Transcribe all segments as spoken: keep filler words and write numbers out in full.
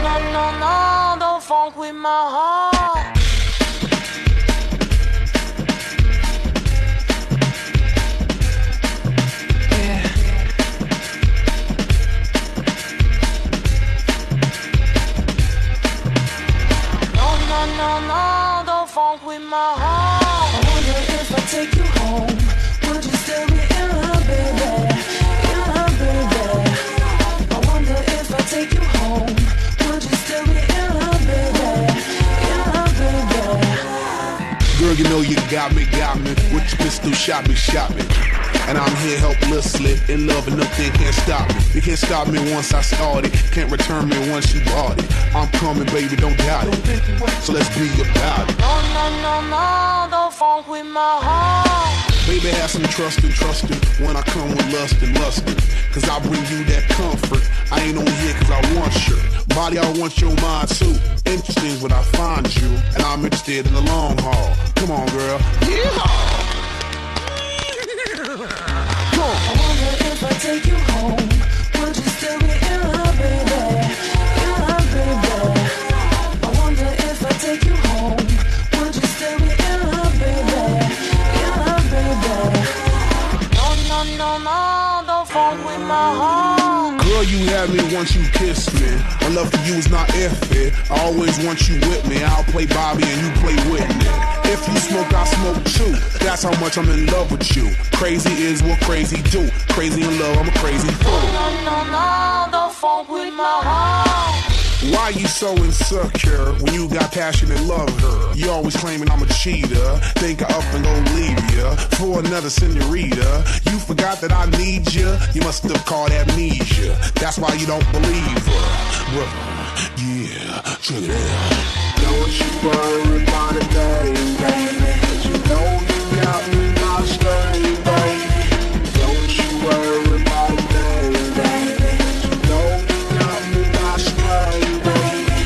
no, no, no, don't funk with my heart. No, no, don't funk with my heart. I wonder if I take you home, would you still be in love, baby? In love, baby. I wonder if I take you home, would you still be in love, baby? In love, baby. Girl, you know you got me, got me. With your pistol, shot me, shot me. And I'm here helplessly, in love and nothing can't stop me. You can't stop me once I started, can't return me once you bought it. I'm coming, baby, don't doubt it. So let's be about it. No, no, no, no, don't funk with my heart. Baby, have some trust and trust it when I come with lust and lustin'. Cause I bring you that comfort. I ain't on here cause I want your body, I want your mind too. Interesting is when I find you, and I'm interested in the long haul. Come on, girl. Yeehaw! I wonder if I take you home, would you still be in love, baby? In love, baby. I wonder if I take you home, would you still be in love, baby? In love, baby. No, no, no, no, don't funk with my heart. Girl, you had me once you kissed me. My love for you is not iffy. I always want you with me. I'll play Bobby and you play Whitney. If you smoke, I smoke too. That's how much I'm in love with you. Crazy is what crazy do. Crazy in love, I'm a crazy fool. No, no, no, don't funk with my heart. Why you so insecure when you got passion and love her? You always claiming I'm a cheater. Think I up and gon' leave ya for another senorita. You forgot that I need ya. You must have caught amnesia. That's why you don't believe her. Brother, yeah, check it out. Don't you worry about a thing, baby. Cause you know you got me my string, baby. Don't you worry about a thing, baby. Cause you know you got me my string, baby.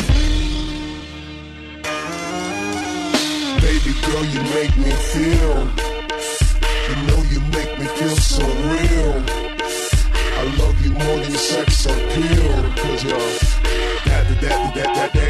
Baby girl, you make me feel. You know you make me feel so real. I love you more than sex appeal. Cause you're that, that, that, that, that, that.